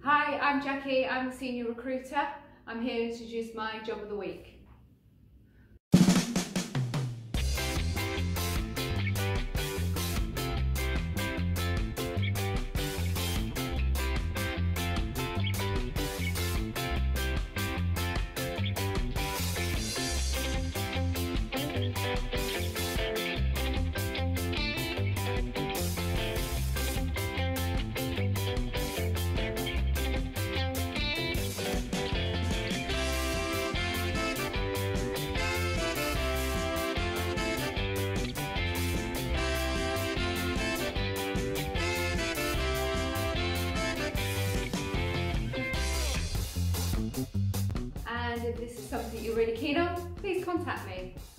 Hi, I'm Jacqui, I'm the Senior Recruiter. I'm here to introduce my job of the week. And if this is something you're really keen on, please contact me.